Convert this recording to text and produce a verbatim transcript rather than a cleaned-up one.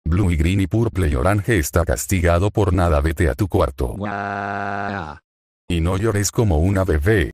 Blue y green y purple y orange está castigado por nada, vete a tu cuarto. Guau. Y no llores como una bebé.